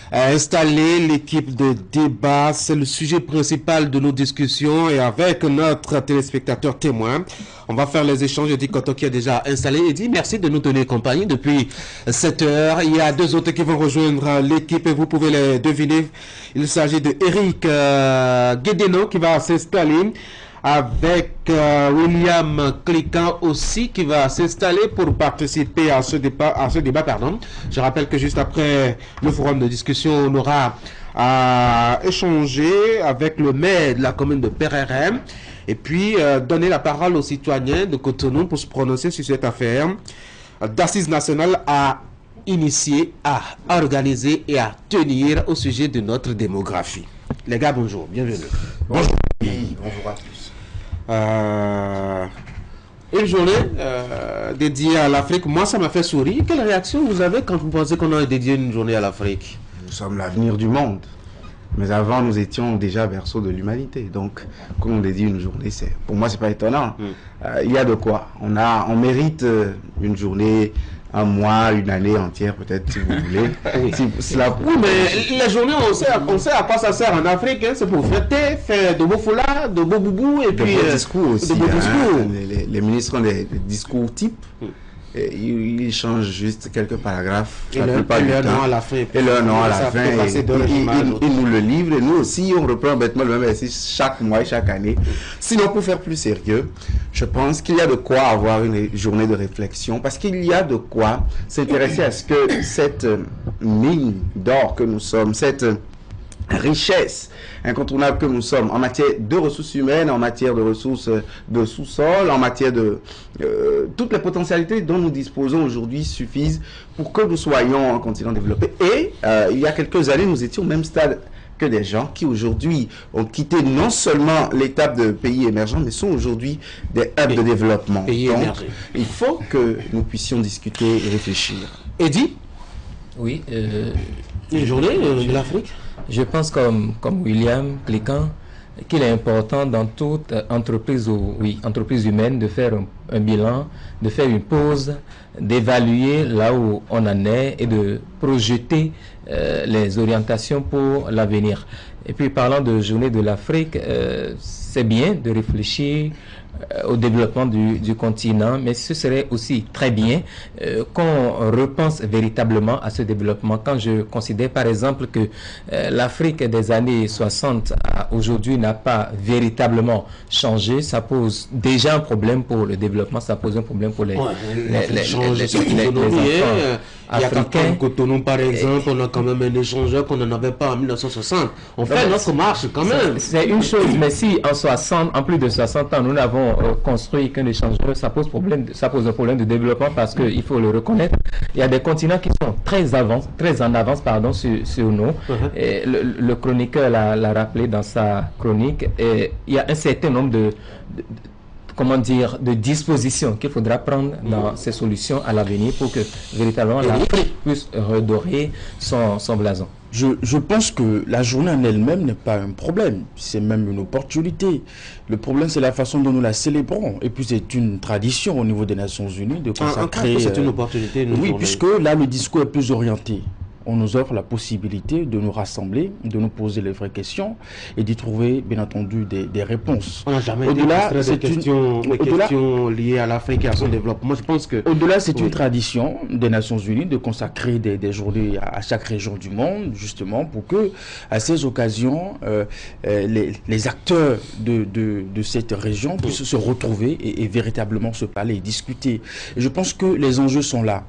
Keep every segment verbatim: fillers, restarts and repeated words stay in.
a installé l'équipe de débat. C'est le sujet principal de nos discussions et avec notre téléspectateur témoin, on va faire les échanges. Eddy Koto qui est déjà installé. Eddy, merci de nous tenir compagnie depuis sept heures. Il y a deux autres qui vont rejoindre l'équipe et vous pouvez les deviner. Il s'agit de Eric euh, Guédeno qui va s'installer, avec euh, William Cliquant aussi qui va s'installer pour participer à ce débat, à ce débat pardon. Je rappelle que juste après le forum de discussion, on aura à échanger avec le maire de la commune de Pererem et puis euh, donner la parole aux citoyens de Cotonou pour se prononcer sur cette affaire d'assises nationales à initier, à organiser et à tenir au sujet de notre démographie. Les gars, bonjour, bienvenue. Bonjour. Oui, bonjour à tous. Euh, une journée euh, dédiée à l'Afrique, moi ça m'a fait sourire. Quelle réaction vous avez quand vous pensez qu'on a dédié une journée à l'Afrique? Nous sommes l'avenir du monde. Mais avant, nous étions déjà berceau de l'humanité. Donc, quand on dédie une journée, c'est, pour moi, c'est pas étonnant. Mm. Euh, il y a de quoi. On, a, on mérite euh, une journée, un mois, une année entière, peut-être, si vous voulez. Oui. Si, cela... oui, mais les journées, on sait, on sait à quoi ça sert en Afrique. Hein. C'est pour fêter, faire de beaux foulards, de beaux boubous et de puis... beaux euh, discours aussi. De beaux discours. Hein. Les, les, les ministres ont des, des discours types. Mm. Et ils, ils changent juste quelques paragraphes. Et leur nom à la fin. Et leur nom à la fin. Et, et, ils, ils nous le livrent. Et nous aussi, on reprend bêtement le même exercice chaque mois et chaque année. Sinon, pour faire plus sérieux, je pense qu'il y a de quoi avoir une journée de réflexion. Parce qu'il y a de quoi s'intéresser à ce que cette mine d'or que nous sommes, cette richesse incontournable que nous sommes en matière de ressources humaines, en matière de ressources de sous-sol, en matière de... Euh, toutes les potentialités dont nous disposons aujourd'hui suffisent pour que nous soyons un continent développé. Et euh, il y a quelques années, nous étions au même stade que des gens qui aujourd'hui ont quitté non seulement l'étape de pays émergents, mais sont aujourd'hui des hubs de développement. Pays Donc, émergents. Il faut que nous puissions discuter et réfléchir. Eddy? Oui. Euh, Une journée euh, de l'Afrique? Je pense comme, comme William Cliquant qu'il est important dans toute entreprise, ou, oui, entreprise humaine de faire un, un bilan, de faire une pause, d'évaluer là où on en est et de projeter euh, les orientations pour l'avenir. Et puis parlant de journée de l'Afrique, euh, c'est bien de réfléchir au développement du, du continent, mais ce serait aussi très bien euh, qu'on repense véritablement à ce développement. Quand je considère par exemple que euh, l'Afrique des années soixante à aujourd'hui n'a pas véritablement changé, ça pose déjà un problème pour le développement, ça pose un problème pour les, ouais, les, les, les, les, les, les enfants il y a africains. Cotonou par exemple, et, on a quand même un échangeur qu'on n'en avait pas en mille neuf cent soixante. On fait donc, notre marche quand même. C'est une chose, mais si en soixante, en plus de soixante ans, nous n'avons euh, construit qu'un échangeur, ça pose problème, ça pose un problème de développement parce qu'il faut le reconnaître. Il y a des continents qui sont très avance, très en avance, pardon, sur, sur nous. Uh-huh. Et le, le chroniqueur l'a rappelé dans sa chronique. Et il y a un certain nombre de, de comment dire, de dispositions qu'il faudra prendre dans ces solutions à l'avenir pour que véritablement l'Afrique puisse redorer son, son blason. Je, je pense que la journée en elle-même n'est pas un problème, c'est même une opportunité. Le problème, c'est la façon dont nous la célébrons. Et puis, c'est une tradition au niveau des Nations Unies de consacrer... Ah, c'est une opportunité. Une oui, journée. Puisque là, le discours est plus orienté. On nous offre la possibilité de nous rassembler, de nous poser les vraies questions et d'y trouver, bien entendu, des, des réponses. On n'a jamais au-delà, été des questions, une... des questions liées à l'Afrique et à son développement. Je pense que... Au-delà, c'est oui. une tradition des Nations Unies de consacrer des, des journées à, à chaque région du monde, justement, pour que, à ces occasions, euh, euh, les, les acteurs de, de, de cette région puissent oui. se retrouver et, et véritablement se parler et discuter. Et je pense que les enjeux sont là.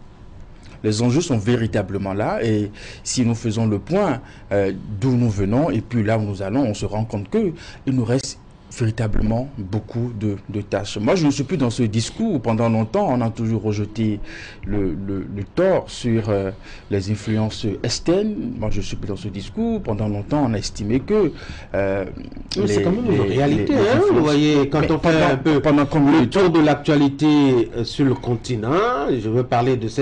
Les enjeux sont véritablement là et si nous faisons le point euh, d'où nous venons et puis là où nous allons, on se rend compte qu'il nous reste véritablement beaucoup de, de tâches. Moi, je ne suis plus dans ce discours où pendant longtemps, on a toujours rejeté le, le, le tort sur euh, les influences externes. Moi, je ne suis plus dans ce discours. Pendant longtemps, on a estimé que... Euh, c'est quand même une réalité, les, les hein, vous voyez, quand Mais on fait pendant, un peu pendant le tour de l'actualité euh, sur le continent, je veux parler de ces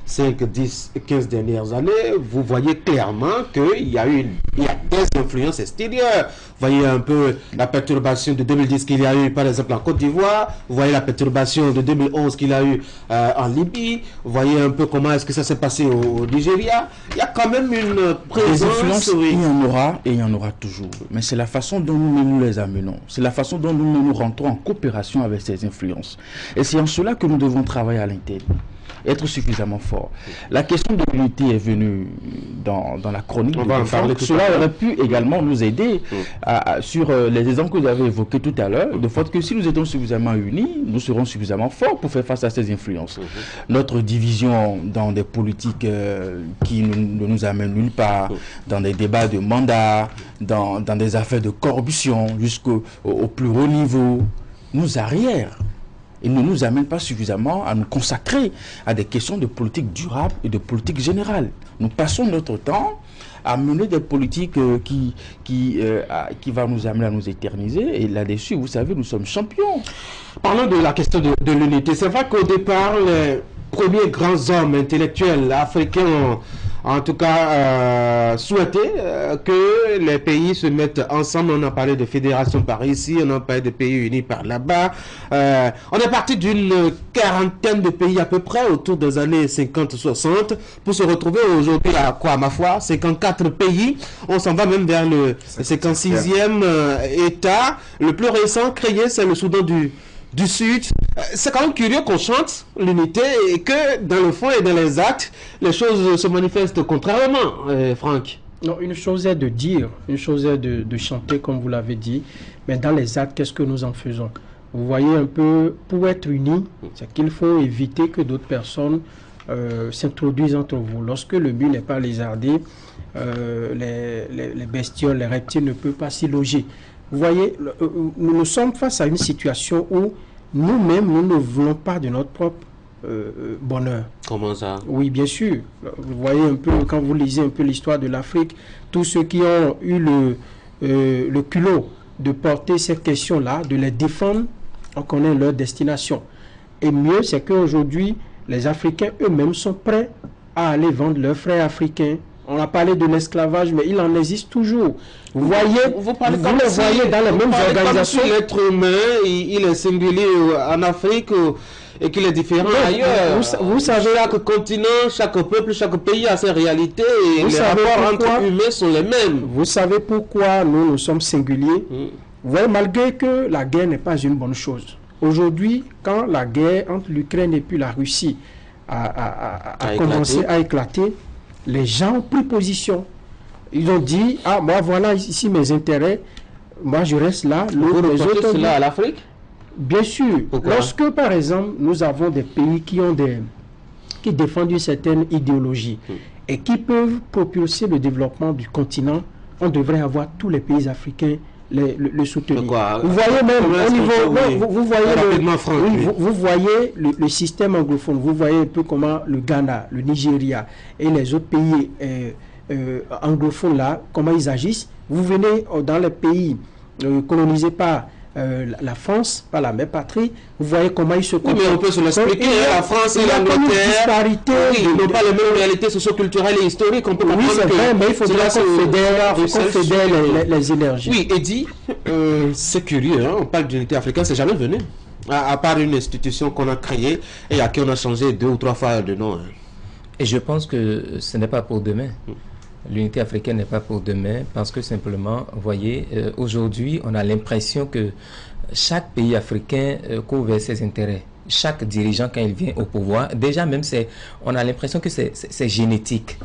cinq, dix, quinze dernières années, vous voyez clairement qu'il y a eu il y a des influences extérieures. Vous voyez un peu la perturbation de deux mille dix qu'il y a eu par exemple en Côte d'Ivoire, vous voyez la perturbation de deux mille onze qu'il y a eu euh, en Libye, vous voyez un peu comment est-ce que ça s'est passé au, au Nigeria. Il y a quand même une présence. Oui. Il y en aura et il y en aura toujours. Mais c'est la façon dont nous, nous les amenons. C'est la façon dont nous, nous rentrons en coopération avec ces influences. Et c'est en cela que nous devons travailler à l'intérieur. Être suffisamment fort. La question de l'unité est venue dans, dans la chronique. On va en parler. Cela aurait pu également nous aider mmh. à, à, sur euh, les exemples que vous avez évoqués tout à l'heure, mmh. de fait que si nous étions suffisamment unis, nous serons suffisamment forts pour faire face à ces influences. Mmh. Notre division dans des politiques euh, qui ne nous, nous amènent nulle part, mmh. dans des débats de mandat, dans, dans des affaires de corruption jusqu'au au, au plus haut niveau, nous arrière. Il ne nous amène pas suffisamment à nous consacrer à des questions de politique durable et de politique générale. Nous passons notre temps à mener des politiques euh, qui, qui, euh, à, qui vont nous amener à nous éterniser. Et là-dessus, vous savez, nous sommes champions. Parlons de la question de, de l'unité. C'est vrai qu'au départ, les premiers grands hommes intellectuels africains ont en tout cas euh, souhaité euh, que les pays se mettent ensemble. On a parlé de fédération par ici, on a parlé de pays unis par là-bas. Euh, on est parti d'une quarantaine de pays à peu près autour des années cinquante soixante pour se retrouver aujourd'hui à quoi, ma foi, cinquante-quatre pays. On s'en va même vers le cinquante-sixième euh, État. Le plus récent créé, c'est le Soudan du du Sud. C'est quand même curieux qu'on chante l'unité et que dans le fond et dans les actes, les choses se manifestent contrairement, euh, Franck. Non, une chose est de dire, une chose est de, de chanter comme vous l'avez dit, mais dans les actes, qu'est-ce que nous en faisons? Vous voyez un peu, pour être unis, c'est qu'il faut éviter que d'autres personnes euh, s'introduisent entre vous. Lorsque le but n'est pas lézardé, euh, les, les, les bestioles, les reptiles ne peuvent pas s'y loger. Vous voyez, nous, nous sommes face à une situation où nous-mêmes, nous ne voulons pas de notre propre euh, bonheur. Comment ça? Oui, bien sûr. Vous voyez un peu, quand vous lisez un peu l'histoire de l'Afrique, tous ceux qui ont eu le, euh, le culot de porter ces questions-là, de les défendre, on connaît leur destination. Et mieux, c'est qu'aujourd'hui, les Africains eux-mêmes sont prêts à aller vendre leurs frères africains. On a parlé de l'esclavage, mais il en existe toujours. Vous voyez, vous, parlez vous le voyez dans les mêmes organisations. L'être humain, il, il est singulier en Afrique et qu'il est différent mais, ailleurs. Vous, vous savez, chaque continent, chaque peuple, chaque pays a ses réalités et les rapports entre humains sont les mêmes. Vous savez pourquoi nous, nous sommes singuliers? hmm. Vous voyez, malgré que la guerre n'est pas une bonne chose. Aujourd'hui, quand la guerre entre l'Ukraine et puis la Russie a, a, a, a, a commencé à éclater, les gens ont pris position. Ils ont dit, ah, moi, voilà ici mes intérêts. Moi, je reste là. Vous les autres cela à l'Afrique? Bien sûr. Pourquoi? Lorsque, par exemple, nous avons des pays qui, ont des, qui défendent une certaine idéologie hmm. et qui peuvent propulser le développement du continent, on devrait avoir tous les pays africains le, le, le soutenir. Vous voyez même au niveau, oui. vous, vous voyez le, Franck, oui, oui. vous, vous voyez le, le système anglophone, vous voyez un peu comment le Ghana, le Nigeria et les autres pays euh, euh, anglophones là, comment ils agissent. Vous venez dans les pays euh, colonisés par Euh, la France, par la même patrie, vous voyez comment ils se comportent. Oui, mais on peut se l'expliquer, la France et l'Angleterre, oui, ils n'ont pas les mêmes réalités socio-culturelles et historiques. On peut oui, c'est vrai, mais il faudra qu'on fédère, qu'on fédère les, les, les énergies. Oui, Eddy, euh, c'est curieux, hein, on parle d'unité africaine, c'est jamais venu. À, à part une institution qu'on a créée et à qui on a changé deux ou trois fois de nom. Hein. Et je pense que ce n'est pas pour demain. Hmm. L'unité africaine n'est pas pour demain parce que simplement, vous voyez, euh, aujourd'hui, on a l'impression que chaque pays africain euh, couvre ses intérêts. Chaque dirigeant, quand il vient au pouvoir, déjà même, c'est, on a l'impression que c'est génétique.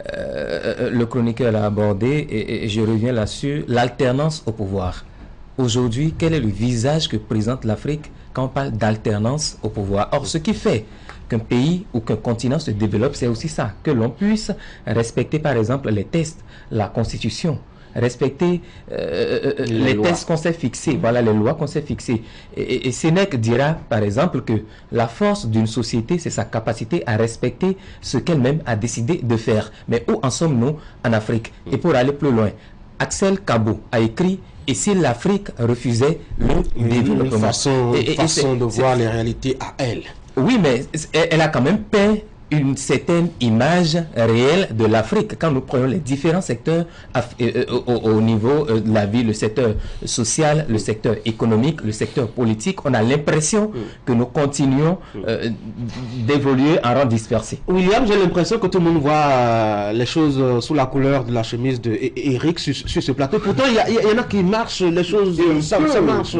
Euh, le chroniqueur l'a abordé et, et je reviens là-dessus, l'alternance au pouvoir. Aujourd'hui, quel est le visage que présente l'Afrique quand on parle d'alternance au pouvoir? Or, ce qui fait qu'un pays ou qu'un continent se développe, c'est aussi ça, que l'on puisse respecter par exemple les tests, la constitution, respecter euh, les, les tests qu'on s'est fixés, voilà les lois qu'on s'est fixées. Et, et, et Sénèque dira par exemple que la force d'une société, c'est sa capacité à respecter ce qu'elle-même a décidé de faire. Mais où en sommes-nous en Afrique? Et pour aller plus loin, Axel Kabo a écrit « Et si l'Afrique refusait le oui, développement ?» Une façon, et, et, façon et de voir les réalités à elle. Oui, mais elle a quand même peint une certaine image réelle de l'Afrique. Quand nous prenons les différents secteurs euh, au, au niveau de la vie, le secteur social, le secteur économique, le secteur politique, on a l'impression que nous continuons euh, d'évoluer en rang dispersé. William, j'ai l'impression que tout le monde voit euh, les choses euh, sous la couleur de la chemise d'Éric sur, sur ce plateau. Pourtant, il y, y, y en a qui marchent, les choses, euh, ça, ça marche.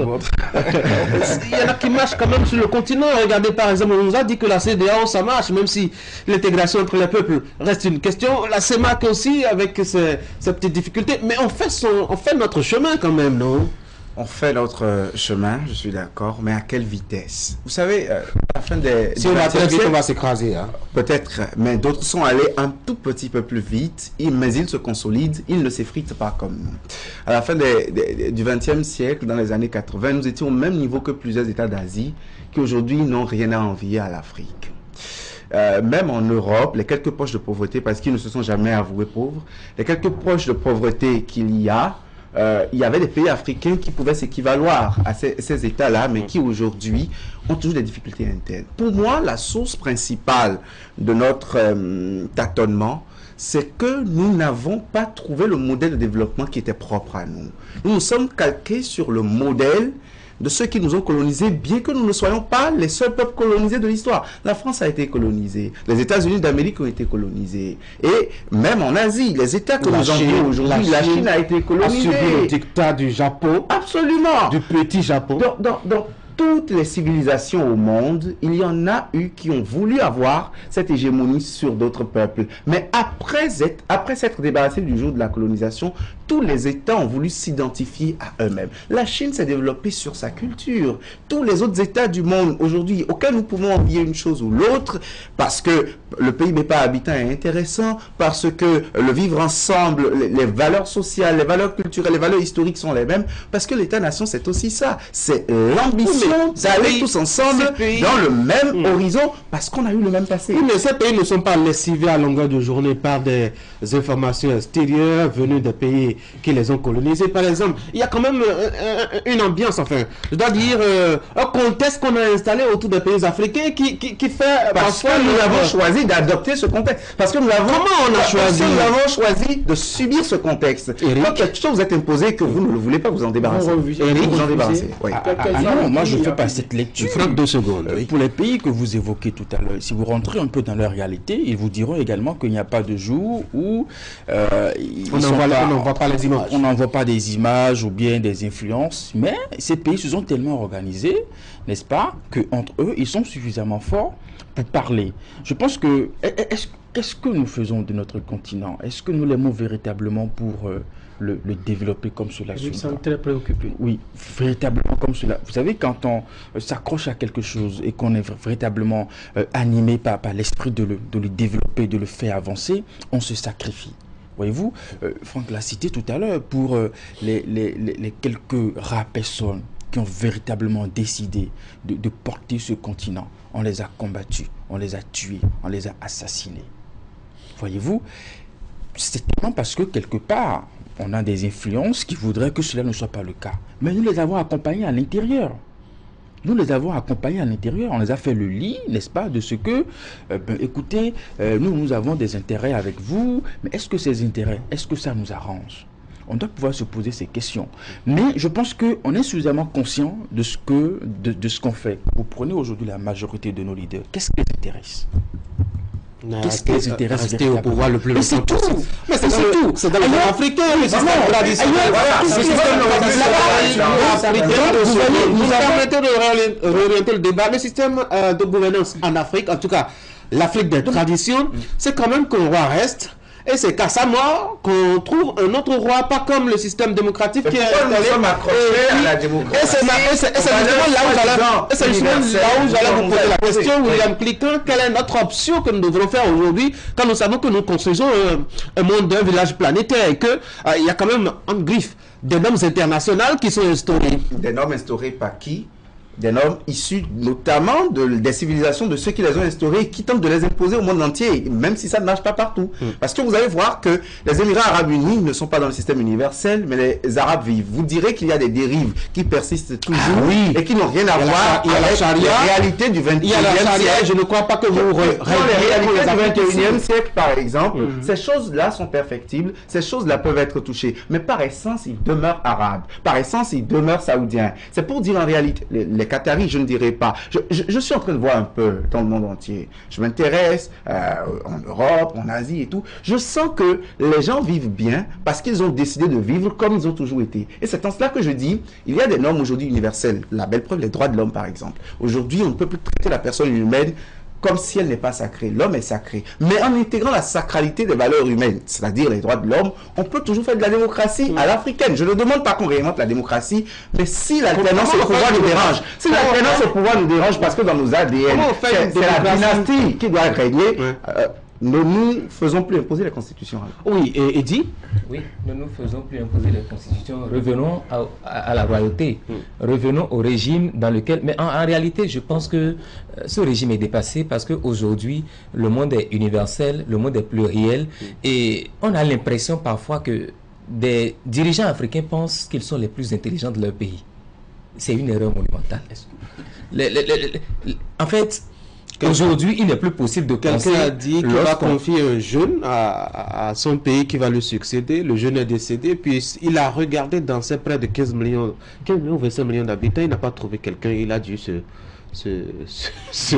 Il y en a qui marchent quand même sur le continent. Regardez, par exemple, on nous a dit que la C D A O, ça marche, même si l'intégration entre les peuples reste une question. La CEMAC aussi, avec ses, ses petites difficultés. Mais on fait, son, on fait notre chemin quand même, non? On fait notre chemin, je suis d'accord, mais à quelle vitesse? Vous savez, euh, à la fin des... Si on va très vite, on va s'écraser. Hein. Peut-être, mais d'autres sont allés un tout petit peu plus vite, mais ils se consolident, ils ne s'effritent pas comme nous. À la fin des, des, du vingtième siècle, dans les années quatre-vingt, nous étions au même niveau que plusieurs États d'Asie qui aujourd'hui n'ont rien à envier à l'Afrique. Euh, même en Europe, les quelques poches de pauvreté, parce qu'ils ne se sont jamais avoués pauvres, les quelques poches de pauvreté qu'il y a, Euh, il y avait des pays africains qui pouvaient s'équivaloir à ces, ces États-là, mais qui aujourd'hui ont toujours des difficultés internes. Pour moi, la source principale de notre euh, tâtonnement, c'est que nous n'avons pas trouvé le modèle de développement qui était propre à nous. Nous nous sommes calqués sur le modèle de ceux qui nous ont colonisés, bien que nous ne soyons pas les seuls peuples colonisés de l'histoire. La France a été colonisée, les États-Unis d'Amérique ont été colonisés, et même en Asie, les États que la nous envions aujourd'hui, la, la Chine a été colonisée. A subi le dictat du Japon. Absolument. Du petit Japon. Dans, dans, dans toutes les civilisations au monde, il y en a eu qui ont voulu avoir cette hégémonie sur d'autres peuples. Mais après, après s'être débarrassé du jour de la colonisation, tous les États ont voulu s'identifier à eux-mêmes. La Chine s'est développée sur sa culture. Tous les autres États du monde aujourd'hui, auxquels nous pouvons envier une chose ou l'autre, parce que le P I B par habitant est intéressant, parce que le vivre ensemble, les, les valeurs sociales, les valeurs culturelles, les valeurs historiques sont les mêmes, parce que l'État-nation, c'est aussi ça. C'est l'ambition d'aller tous ensemble dans le même mmh. horizon, parce qu'on a eu le même passé. Oui, mais ces pays ne sont pas lessivés à longueur de journée par des informations extérieures venues des pays qui les ont colonisés. Par exemple, il y a quand même euh, une ambiance, enfin, je dois dire, euh, un contexte qu'on a installé autour des pays africains qui, qui, qui fait... Parce que nous avons choisi d'adopter ce contexte. Parce que nous avons... Comment on a choisi? Nous avons choisi de subir ce contexte. Eric. Quand quelque chose vous est imposé que vous ne le voulez pas, vous en débarrasser. Eric, vous en débarrasser. Oui. Ah, ah, ah non, moi je ne fais pas cette lecture. Frappe deux secondes. Euh, oui. Pour les pays que vous évoquez tout à l'heure, si vous rentrez un peu dans leur réalité, ils vous diront également qu'il n'y a pas de jour où euh, on n'envoie pas les images. On n'envoie pas des images ou bien des influences, mais ces pays se sont tellement organisés, n'est-ce pas, qu'entre eux, ils sont suffisamment forts pour parler. Je pense que... Qu'est-ce que nous faisons de notre continent? Est-ce que nous l'aimons véritablement pour euh, le, le développer comme cela? Ils sont très préoccupés. Oui, véritablement comme cela. Vous savez, quand on euh, s'accroche à quelque chose et qu'on est véritablement euh, animé par, par l'esprit de le, de le développer, de le faire avancer, on se sacrifie. Voyez-vous, euh, Franck l'a cité tout à l'heure, pour euh, les, les, les, les quelques rares personnes qui ont véritablement décidé de, de porter ce continent. On les a combattus, on les a tués, on les a assassinés. Voyez-vous, c'est tellement parce que quelque part, on a des influences qui voudraient que cela ne soit pas le cas. Mais nous les avons accompagnés à l'intérieur. Nous les avons accompagnés à l'intérieur. On les a fait le lit, n'est-ce pas, de ce que, euh, ben, écoutez, euh, nous, nous avons des intérêts avec vous, mais est-ce que ces intérêts, est-ce que ça nous arrange? On doit pouvoir se poser ces questions. Mais je pense qu'on est suffisamment conscient de ce que, de, de ce qu'on fait. Vous prenez aujourd'hui la majorité de nos leaders. Qu'est-ce qui les intéresse? Qu'est-ce qui les intéresse? Rester au pouvoir le plus longtemps possible. Mais c'est tout. C'est dans le monde africain, le système traditionnel. Le système africain, vous permettez de réorienter le débat. Le système de gouvernance en Afrique, en tout cas, l'Afrique des traditions, c'est quand même qu'un roi reste. Et c'est qu'à sa mort qu'on trouve un autre roi, pas comme le système démocratique qui est installé. Et c'est justement là où j'allais vous poser la question, William Cliquin, quelle est notre option que nous devrons faire aujourd'hui quand nous savons que nous construisons un, un monde d'un village planétaire et qu'il euh, y a quand même en griffe des normes internationales qui sont instaurées. Des normes instaurées par qui? des normes issues notamment de, des civilisations de ceux qui les ont instaurées et qui tentent de les imposer au monde entier, même si ça ne marche pas partout. Mm. Parce que vous allez voir que les Émirats arabes unis ne sont pas dans le système universel, mais les Arabes vivent. Vous direz qu'il y a des dérives qui persistent toujours ah, oui. et qui n'ont rien à voir la, avec la réalité du vingt et unième siècle. Je ne crois pas que vous... Dans les réalités du vingt et unième siècle, par exemple, mm. ces choses-là sont perfectibles, ces choses-là peuvent être touchées, mais par essence, ils demeurent arabes. Par essence, ils demeurent saoudiens. C'est pour dire en réalité... Les, les Qataris, je ne dirais pas. Je, je, je suis en train de voir un peu dans le monde entier. Je m'intéresse euh, en Europe, en Asie et tout. Je sens que les gens vivent bien parce qu'ils ont décidé de vivre comme ils ont toujours été. Et c'est en cela que je dis, il y a des normes aujourd'hui universelles. La belle preuve, les droits de l'homme, par exemple. Aujourd'hui, on ne peut plus traiter la personne humaine comme si elle n'est pas sacrée. L'homme est sacré. Mais en intégrant la sacralité des valeurs humaines, c'est-à-dire les droits de l'homme, on peut toujours faire de la démocratie mmh. à l'africaine. Je ne demande pas qu'on réinvente la démocratie, mais si l'alternance au pouvoir nous dérange, si l'alternance au pouvoir nous dérange parce que dans nos A D N, c'est la dynastie qui doit régner, mmh. euh, ne nous faisons plus imposer la Constitution. Oui, et, et dit Oui, ne nous faisons plus imposer la Constitution. Revenons à, à, à la royauté. Mm. Revenons au régime dans lequel... Mais en, en réalité, je pense que euh, ce régime est dépassé parce qu'aujourd'hui, le monde est universel, le monde est pluriel. Mm. Et on a l'impression parfois que des dirigeants africains pensent qu'ils sont les plus intelligents de leur pays. C'est une erreur monumentale. Les, les, les, les, en fait... Aujourd'hui, il n'est plus possible de penser... Quelqu'un a dit qu'il va confier un jeune à, à son pays qui va le succéder. Le jeune est décédé, puis il a regardé dans ses près de quinze millions, quinze millions ou vingt-cinq millions d'habitants, il n'a pas trouvé quelqu'un, il a dû se... C'est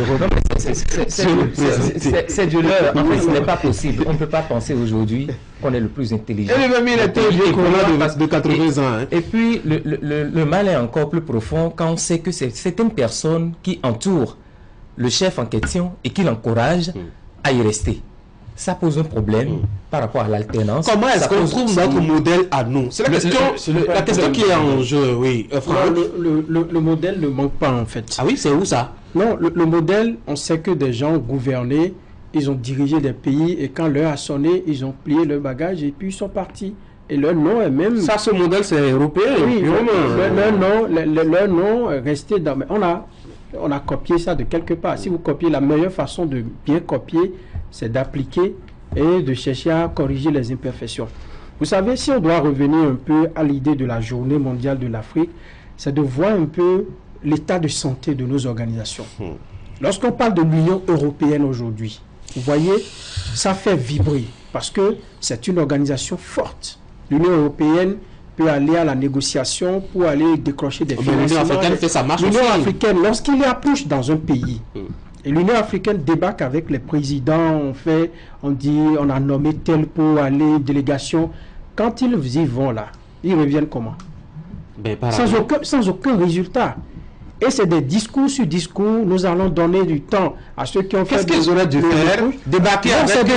du leurre. En fait, ce n'est pas possible. On ne peut pas penser aujourd'hui qu'on est le plus intelligent. Et même il était vieux de, de quatre-vingts ans. Hein. Et puis, le, le, le mal est encore plus profond quand on sait que c'est une personne qui entoure le chef en question et qui l'encourage mm. à y rester. Ça pose un problème mm. par rapport à l'alternance. Comment est-ce qu'on trouve notre modèle à nous? C'est la le, question, le, le, la question qui est en jeu, oui. Euh, le, le, le, le modèle ne manque pas en fait. Ah oui, c'est où ça? Non, le, le modèle, on sait que des gens gouvernaient, ils ont dirigé des pays et quand l'heure a sonné, ils ont plié leur bagage et puis ils sont partis. Et leur nom est même... Ça, ce modèle, c'est européen. Oui, leur, leur nom, leur, leur nom est resté dans... On a... On a copié ça de quelque part. Si vous copiez, la meilleure façon de bien copier, c'est d'appliquer et de chercher à corriger les imperfections. Vous savez, si on doit revenir un peu à l'idée de la journée mondiale de l'Afrique, c'est de voir un peu l'état de santé de nos organisations. Lorsqu'on parle de l'Union européenne aujourd'hui, vous voyez, ça fait vibrer parce que c'est une organisation forte. L'Union européenne peut aller à la négociation pour aller décrocher des financements. L'Union africaine fait sa marche aussi. L'Union africaine, lorsqu'il y a push dans un pays, mm. et l'Union africaine débarque avec les présidents, on fait, on dit, on a nommé tel pour aller, délégation. Quand ils y vont là, ils reviennent comment? Ben, sans, aucun, sans aucun résultat. Et c'est des discours sur discours. Nous allons donner du temps à ceux qui ont fait... Qu'est-ce qu'ils auraient dû faire? Débarquer avec une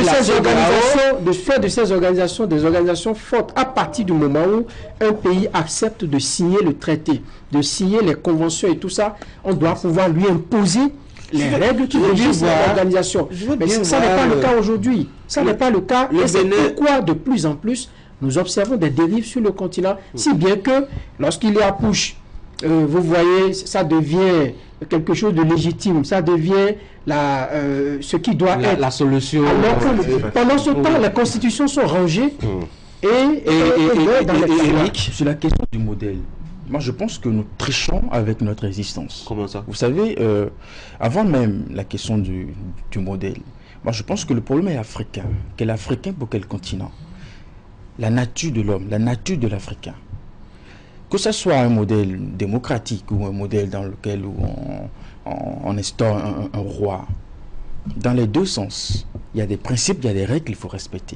de, de faire de ces organisations des organisations fortes à partir du moment où un pays accepte de signer le traité, de signer les conventions et tout ça, on doit pouvoir lui imposer les règles qui régissent l'organisation. Mais ça n'est pas le cas aujourd'hui. Ça n'est pas le cas. Et c'est pourquoi de plus en plus, nous observons des dérives sur le continent, si bien que lorsqu'il y a push, Euh, vous voyez, ça devient quelque chose de légitime, ça devient la, euh, ce qui doit la, être la solution. Alors que, euh, pendant ce temps, les constitutions sont rangées mmh. et, et, et, et, et, dans et, et, et sur la question du modèle. Moi, je pense que nous trichons avec notre existence. Comment ça? Vous savez, euh, avant même la question du, du modèle, moi, je pense que le problème est africain. Quel africain pour quel continent? La nature de l'homme, la nature de l'Africain. Que ce soit un modèle démocratique ou un modèle dans lequel on, on, on instaure un, un roi, dans les deux sens, il y a des principes, il y a des règles qu'il faut respecter.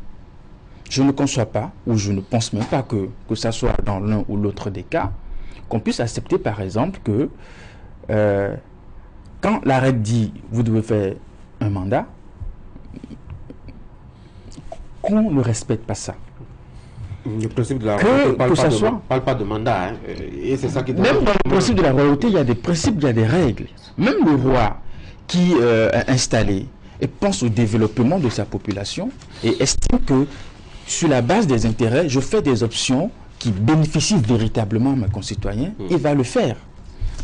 Je ne conçois pas, ou je ne pense même pas que, que ça soit dans l'un ou l'autre des cas, qu'on puisse accepter par exemple que euh, quand la règle dit vous devez faire un mandat, qu'on ne respecte pas ça. Le principe de la royauté ne parle, parle pas de mandat. Hein. Et c'est ça qui Même dans le principe de la royauté, il y a des principes, il y a des règles. Même le roi qui euh, est installé et pense au développement de sa population et estime que sur la base des intérêts, je fais des options qui bénéficient véritablement à mes concitoyens, mmh. il va le faire.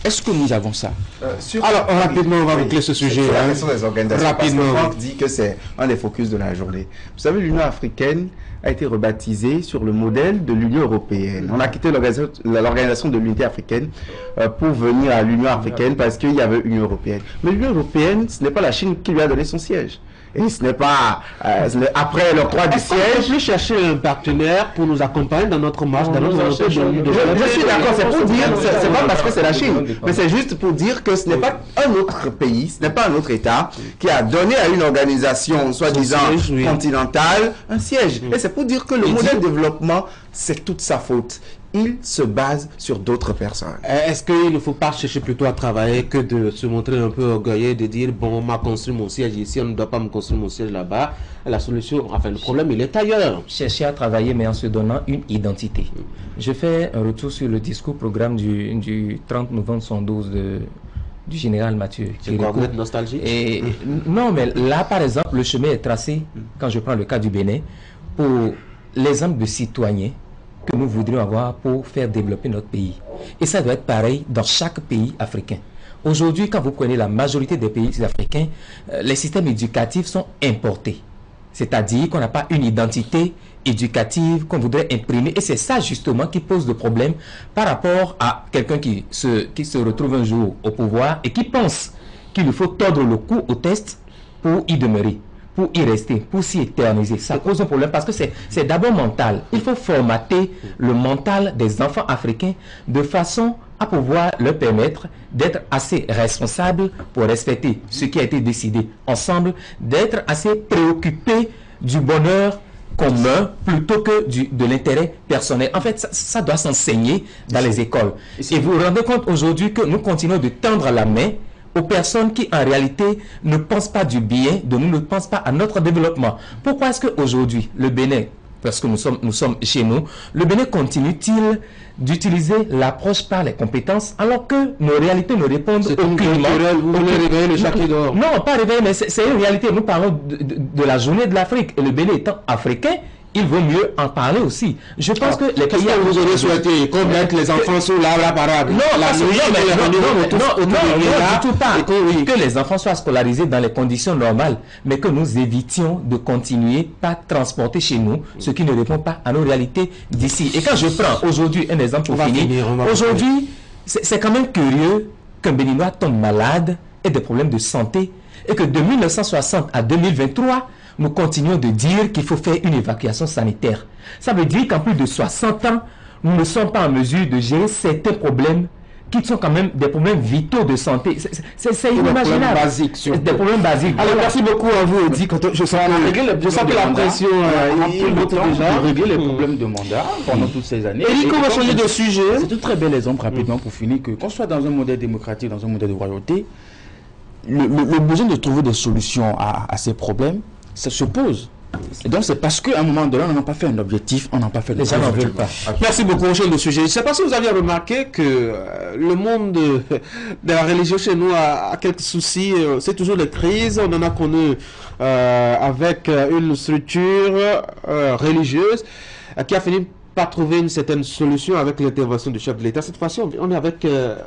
Est-ce que nous avons ça? euh, sur... Alors, rapidement, on va boucler ce sujet. Sur la hein. question des organisations, Rapidement. parce que Franck dit que c'est un des focus de la journée. Vous savez, l'Union africaine a été rebaptisée sur le modèle de l'Union européenne. On a quitté l'organisation de l'unité africaine euh, pour venir à l'Union africaine parce qu'il y avait une européenne. Mais l'Union européenne, ce n'est pas la Chine qui lui a donné son siège. Et ce n'est pas euh, ce n'est après l'octroi du Est-ce qu'on ne peut siège. plus chercher un partenaire pour nous accompagner dans notre marche, dans notre volonté de, de- Je, je suis d'accord, c'est pour dire, c'est c'est pas parce que c'est la Chine, mais c'est juste pour dire que ce n'est pas un autre pays, ce n'est pas un autre État qui a donné à une organisation soi-disant siège, oui. continentale un siège. Et c'est pour dire que le modèle de développement, c'est toute sa faute. Il se base sur d'autres personnes. Est-ce qu'il ne faut pas chercher plutôt à travailler que de se montrer un peu orgueilleux, de dire bon, on m'a construit mon siège ici, on ne doit pas me construire mon siège là-bas. La solution, enfin le problème, il est ailleurs. Chercher à travailler, mais en se donnant une identité. Je fais un retour sur le discours programme du, du trente novembre soixante-douze de, du général Mathieu. C'est quoi, vous êtes nostalgique? Et non, mais là, par exemple, le chemin est tracé, quand je prends le cas du Bénin, pour l'exemple de citoyens que nous voudrions avoir pour faire développer notre pays. Et ça doit être pareil dans chaque pays africain. Aujourd'hui, quand vous prenez la majorité des pays africains, euh, les systèmes éducatifs sont importés. C'est-à-dire qu'on n'a pas une identité éducative qu'on voudrait imprimer. Et c'est ça justement qui pose le problème par rapport à quelqu'un qui se, qui se retrouve un jour au pouvoir et qui pense qu'il lui faut tordre le cou au test pour y demeurer, pour y rester, pour s'y éterniser. Ça pose un problème parce que c'est d'abord mental. Il faut formater le mental des enfants africains de façon à pouvoir leur permettre d'être assez responsables pour respecter ce qui a été décidé ensemble, d'être assez préoccupés du bonheur commun plutôt que du, de l'intérêt personnel. En fait, ça, ça doit s'enseigner dans les écoles. Et vous vous rendez compte aujourd'hui que nous continuons de tendre la main aux personnes qui, en réalité, ne pensent pas du bien de nous, ne pensent pas à notre développement. Pourquoi est-ce qu'aujourd'hui, le Bénin, parce que nous sommes, nous sommes chez nous, le Bénin continue-t-il d'utiliser l'approche par les compétences, alors que nos réalités ne répondent aucunement. Vous voulez réveiller le chat qui dort? Non, pas réveiller, mais c'est une réalité. Nous parlons de, de, de la journée de l'Afrique. Et le Bénin étant africain, il vaut mieux en parler aussi. Je pense ah, que les pays... Qu'est-ce que vous auriez souhaité? Qu'on mette les enfants sous la parade? Non, la parce que, nuit, non, mais, les non, rendez-vous non, autour- non, autour non, de non, Léla, du tout pas. et que, oui. Que les enfants soient scolarisés dans les conditions normales, mais que nous évitions de continuer par transporter chez nous ce qui ne répond pas à nos réalités d'ici. Et quand je prends aujourd'hui un exemple pour finir, aujourd'hui, c'est quand même curieux qu'un Béninois tombe malade et des problèmes de santé, et que de mille neuf cent soixante à deux mille vingt-trois, nous continuons de dire qu'il faut faire une évacuation sanitaire. Ça veut dire qu'en plus de soixante ans, nous ne sommes pas en mesure de gérer certains problèmes qui sont quand même des problèmes vitaux de santé. C'est inimaginable. Des problèmes basiques. Alors, merci beaucoup à vous, Edi. Je sens que, je sens que la pression a il pris le monte temps déjà. de régler les problèmes de mandat pendant toutes ces années. Eric, on va changer de sujet. C'est un très bel exemple rapidement pour finir que qu'on soit dans un modèle démocratique, dans un modèle de royauté, le, le, le besoin de trouver des solutions à, à ces problèmes, ça se pose. Et donc c'est parce qu'à un moment donné, on n'a pas fait un objectif, on n'a pas fait le Les gens n'en veulent pas. Merci beaucoup, on change de sujet. Je ne sais pas si vous aviez remarqué que euh, le monde de, de la religion chez nous a, a quelques soucis. Euh, c'est toujours les crises. On en a connu euh, avec euh, une structure euh, religieuse euh, qui a fini par trouver une certaine solution avec l'intervention du chef de l'État. Cette fois-ci, on est avec euh,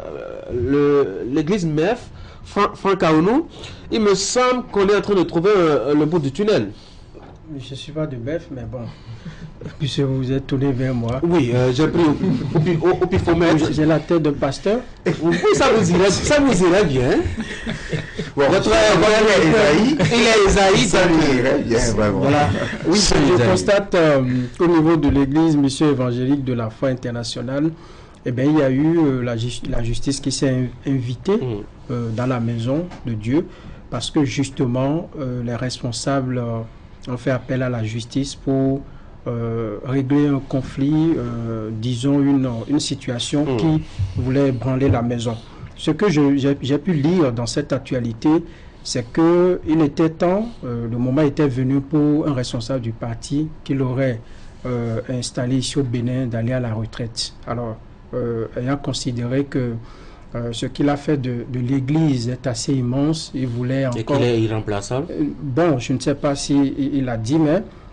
l'église M E F, Franck Aounou. Il me semble qu'on est en train de trouver euh, le bout du tunnel. Je ne suis pas de B F, mais bon, puisque vous vous êtes tourné vers moi. Oui, euh, j'ai pris au, au, au, au pifomètre. J'ai la tête de pasteur. Oui, ça vous irait, ça vous irait bien. Bon, votre Esaïe, il est Esaïe. Ça lui irait bien, vraiment. Voilà. Oui, je constate euh, qu'au niveau de l'église mission évangélique de la foi internationale, eh bien, il y a eu euh, la, la justice qui s'est invitée mm. euh, dans la maison de Dieu, parce que justement, euh, les responsables euh, ont fait appel à la justice pour euh, régler un conflit, euh, disons une, une situation mmh. qui voulait branler la maison. Ce que j'ai pu lire dans cette actualité, c'est qu'il était temps, euh, le moment était venu pour un responsable du parti qu'il aurait euh, installé ici au Bénin d'aller à la retraite. Alors, euh, ayant considéré que Euh, ce qu'il a fait de, de l'église est assez immense. Il voulait encore... Et qu'il est irremplaçable? euh, Bon, je ne sais pas s'il si il a dit, mais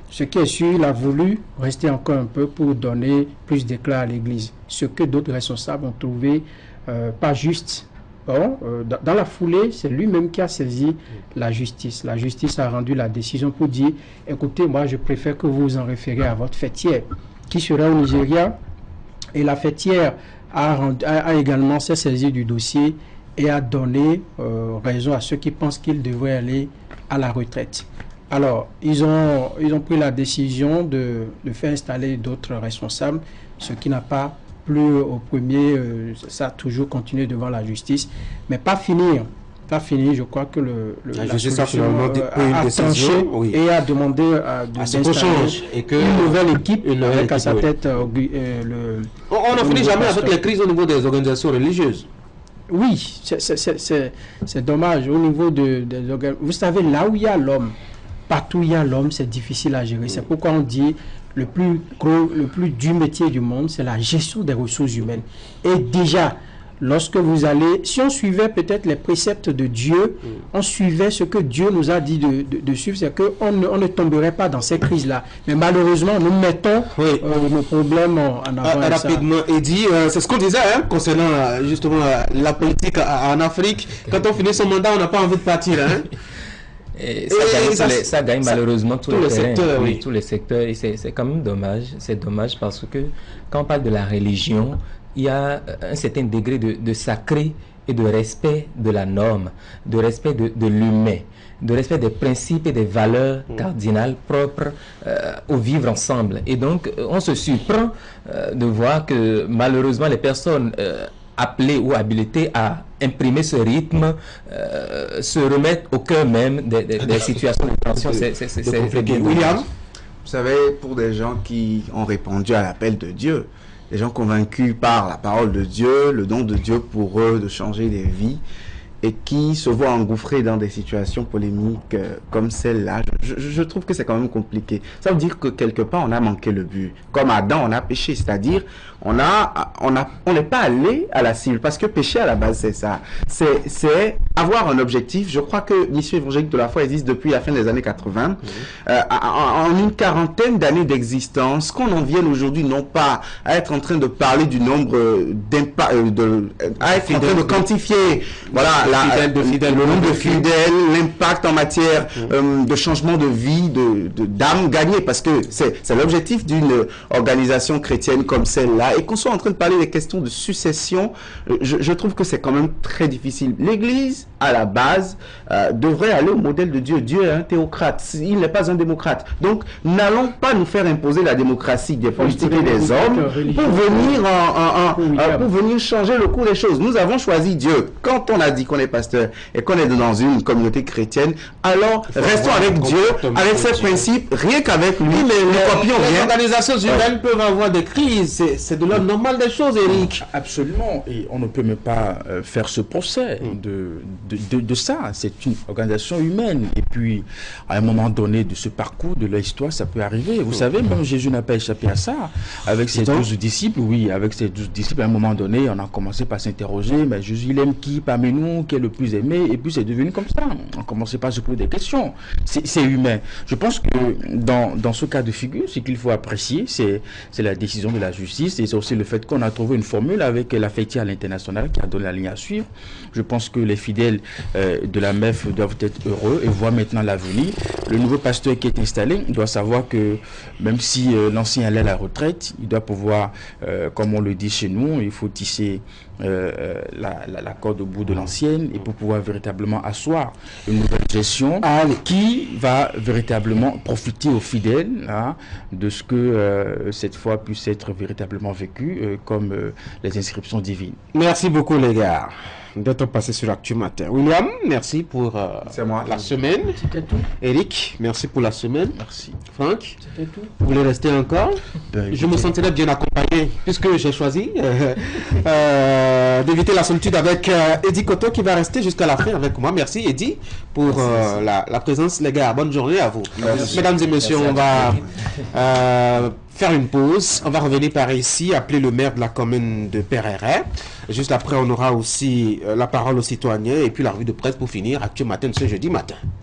Ce qui est sûr, il a voulu rester encore un peu pour donner plus d'éclat à l'Église. Ce que d'autres responsables ont trouvé euh, pas juste. Bon, euh, dans, dans la foulée, c'est lui-même qui a saisi la justice. La justice a rendu la décision pour dire, écoutez, moi je préfère que vous vous en référez à votre fêtière, qui sera au Nigeria. Et la fêtière a, rendu, a, a également s'est saisie du dossier et a donné euh, raison à ceux qui pensent qu'ils devraient aller à la retraite. Alors, ils ont, ils ont pris la décision de, de faire installer d'autres responsables, ce qui n'a pas plu au premier, euh, ça a toujours continué devant la justice, mais pas finir. Pas fini, je crois que le, le, la, la justice a finalement euh, a, a tranché oui. et a demandé à, de, à ce qu'on change et que une nouvelle équipe une avec équipe, à sa oui. tête euh, euh, le... On n'a fini jamais avec les crises au niveau des organisations religieuses. Oui, c'est dommage au niveau de, des organisations. Vous savez, là où il y a l'homme, partout où il y a l'homme, c'est difficile à gérer. C'est pourquoi on dit le plus gros, le plus dur métier du monde, c'est la gestion des ressources humaines. Et déjà, lorsque vous allez, si on suivait peut-être les préceptes de Dieu, mm. on suivait ce que Dieu nous a dit de, de, de suivre, c'est qu'on ne, on ne tomberait pas dans ces crises-là. Mais malheureusement, nous mettons oui. euh, nos problèmes en avant. Ah, rapidement, Eddy, euh, c'est ce qu'on disait hein, concernant euh, justement euh, la politique en Afrique. Quand on finit son mandat, on n'a pas envie de partir. Hein. Et ça, et gagne, ça, les, ça gagne ça, malheureusement tous, tous les, les secteurs. Oui, oui. Tous les secteurs. Et c'est quand même dommage. C'est dommage parce que quand on parle de la religion, il y a un certain degré de, de sacré et de respect de la norme, de respect de, de l'humain, de respect des principes et des valeurs mmh. cardinales propres euh, au vivre ensemble. Et donc, on se surprend euh, de voir que malheureusement les personnes euh, appelées ou habilitées à imprimer ce rythme euh, se remettent au cœur même des, des, des situations de tension. C'est compliqué. William, vous savez, pour des gens qui ont répondu à l'appel de Dieu, des gens convaincus par la parole de Dieu, le don de Dieu pour eux de changer des vies, et qui se voient engouffrés dans des situations polémiques euh, comme celle-là, je, je, je trouve que c'est quand même compliqué. Ça veut dire que quelque part, on a manqué le but. Comme Adam, on a péché, c'est-à-dire, on a, on a, on n'est pas allé à la cible, parce que pécher à la base, c'est ça. C'est avoir un objectif. Je crois que Mission évangélique de la foi existe depuis la fin des années quatre-vingt. Mmh. Euh, en, en une quarantaine d'années d'existence, qu'on en vienne aujourd'hui, non pas à être en train de parler du nombre d'impact, euh, à être en train de quantifier, voilà, La, fidèle de fidèle, le nombre de fidèles, l'impact en matière mmh. euh, de changement de vie, de d'âme gagnée, parce que c'est l'objectif d'une organisation chrétienne comme celle-là, et qu'on soit en train de parler des questions de succession, je, je trouve que c'est quand même très difficile. L'Église, à la base, euh, devrait aller au modèle de Dieu. Dieu est un théocrate, il n'est pas un démocrate. Donc, n'allons pas nous faire imposer la démocratie des politiques et des hommes pour venir, en, en, en, en, pour venir changer le cours des choses. Nous avons choisi Dieu. Quand on a dit qu'on est pasteur et qu'on est dans une communauté chrétienne, alors restons avec Dieu, avec ses principes, rien qu'avec lui. Mais les, les organisations humaines ouais. peuvent avoir des crises, c'est de l'ordre normal des choses, Eric. Absolument, et on ne peut même pas euh, faire ce procès mm. de, de, de, de ça. C'est une organisation humaine, et puis à un moment donné de ce parcours, de l'histoire, ça peut arriver. Vous mm. savez, même Jésus n'a pas échappé à ça. Avec ses douze disciples, oui, avec ses douze disciples, à un moment donné, on a commencé par s'interroger, mais Jésus, il aime qui parmi nous, qui est le plus aimé, et puis c'est devenu comme ça. On commençait pas à se poser des questions. C'est humain. Je pense que dans, dans ce cas de figure, ce qu'il faut apprécier, c'est la décision de la justice, et c'est aussi le fait qu'on a trouvé une formule avec la fêtière à l'international qui a donné la ligne à suivre. Je pense que les fidèles euh, de la M E F doivent être heureux et voient maintenant l'avenir. Le nouveau pasteur qui est installé doit savoir que même si euh, l'ancien allait à la retraite, il doit pouvoir, euh, comme on le dit chez nous, il faut tisser Euh, la, la, la corde au bout de l'ancienne, et pour pouvoir véritablement asseoir une nouvelle gestion ah, oui. qui va véritablement profiter aux fidèles hein, de ce que euh, cette foi puisse être véritablement vécue euh, comme euh, les inscriptions divines. Merci beaucoup les gars d'être passé sur Actu Matin. William, merci pour euh, moi. la semaine. C'était tout. Eric, merci pour la semaine. Merci. Franck, c'était tout. Vous voulez rester encore? ben, Je me sentirais bien accompagné puisque j'ai choisi euh, euh, d'éviter la solitude avec euh, Eddy Koto qui va rester jusqu'à la fin avec moi. Merci Eddy pour euh, la, la présence les gars. Bonne journée à vous. Merci. Mesdames et messieurs, merci on va euh, faire une pause. On va revenir par ici, appeler le maire de la commune de Pereira. Juste après, on aura aussi euh, la parole aux citoyens et puis la revue de presse pour finir. Actu Matin ce jeudi matin.